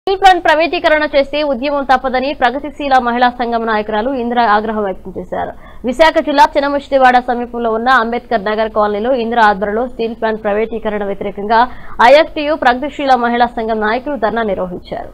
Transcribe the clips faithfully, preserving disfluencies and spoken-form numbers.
Steel plant ప్రైవేటీకరణ చేస్తే ఉద్యమం తప్పదని ప్రగతిశీల మహిళా సంఘం నాయకురాలు ఇందిర ఆగ్రహం వ్యక్తం చేశారు. విశాఖ జిల్లా చినముష్టివాడ సమీపంలో ఉన్న అంబేద్కర్ నగర్ కాలనీలో ఇందిర ఆధ్వర్యంలో స్టీల్ ప్లాంట్ ప్రైవేటీకరణ వ్యతిరేకంగా ఐఎఫ్టీయూ ప్రగతిశీల మహిళా సంఘం నాయకులు ధర్నా నిర్వహించారు.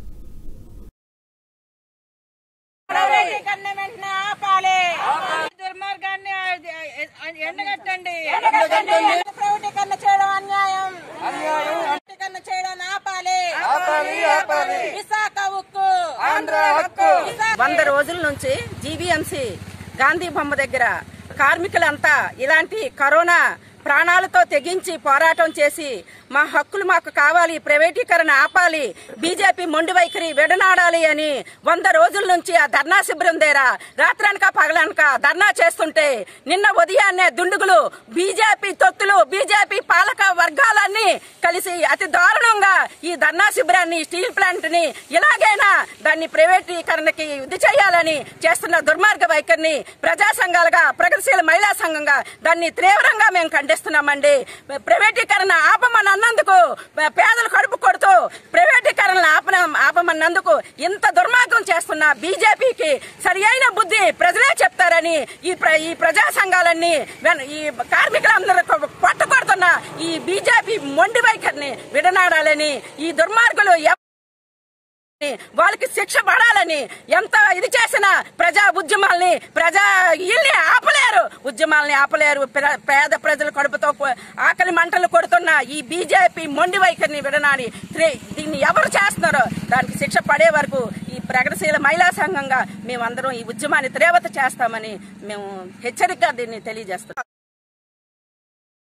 వంద రోజుల నుంచి జీవీఎంసీ గాంధీ బొమ్మ దగ్గర కార్మికులంతా ఇలాంటి కరోనా ప్రాణాలతో తెగించి పోరాటం చేసి మా హక్కులు మాకు కావాలి, ప్రైవేటీకరణ ఆపాలి, బీజేపీ మొండి వైఖరి విడనాడాలి అని వంద రోజుల నుంచి ఆ ధర్నా శిబిరం దగ్గర రాత్రనక పగలనక ధర్నా చేస్తుంటే నిన్న ఉదయాన్నే దుండుగులు బీజేపీ తొత్తులు బీజేపీ పాలక వర్గాలన్నీ కలిసి అతి దారుణంగా ఈ ధర్నా శిబిరాన్ని స్టీల్ ప్లాంట్ ని ఇలాగైనా దాన్ని ప్రైవేటీకరణకి ఇది చేయాలని చేస్తున్న దుర్మార్గ వైఖరిని ప్రజా సంఘాలుగా ప్రగతిశీల మహిళా సంఘంగా దాన్ని తీవ్రంగా మేము ఖండిస్తున్నామండి. ప్రైవేటీకరణ ఆపమని అన్నందుకు పేదలు కడుపు కొడుతూ ప్రైవేటీకరణ ఆపన ఆపమన్నందుకు ఇంత దుర్మార్గం చేస్తున్న బీజేపీకి సరి అయిన బుద్ధి ప్రజలే చెప్తారని ఈ ఈ ప్రజా సంఘాలన్నీ ఈ కార్మికులందరూ పట్టుకొడుతున్న ఈ బీజేపీ మొండి వైఖరిని విడనాడాలని ఈ దుర్మార్గులు వాళ్ళకి శిక్ష పడాలని ఎంత ఇది చేసినా ప్రజా ఉద్యమాల్ని ప్రజా ఇల్ని ఆపలేరు, ఉద్యమాల్ని ఆపలేరు. పేద ప్రజల కడుపుతో ఆకలి మంటలు కొడుతున్న ఈ బీజేపీ మొండి వైఖరిని విడనాడి దీన్ని ఎవరు చేస్తున్నారో దానికి శిక్ష పడే వరకు ఈ ప్రగతిశీల మహిళా సంఘంగా మేమందరం ఈ ఉద్యమాన్ని తీవ్రత చేస్తామని మేము హెచ్చరికగా దీన్ని తెలియజేస్తున్నాం.